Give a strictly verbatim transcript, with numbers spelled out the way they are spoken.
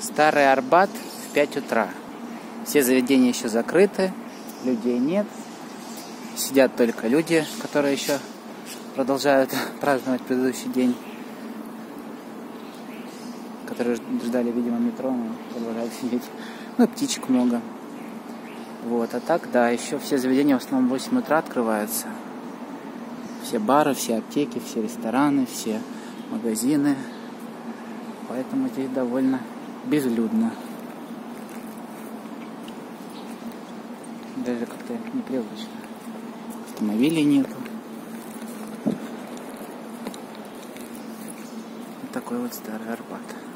Старый Арбат в пять утра. Все заведения еще закрыты, людей нет. Сидят только люди, которые еще продолжают праздновать предыдущий день, которые ждали, видимо, метро, но продолжают сидеть. Ну и птичек много. Вот, а так, да, еще все заведения в основном в восемь утра открываются. Все бары, все аптеки, все рестораны, все магазины. Поэтому здесь довольно безлюдно. Даже как-то непривычно. Автомобилей нету. Вот такой вот старый Арбат.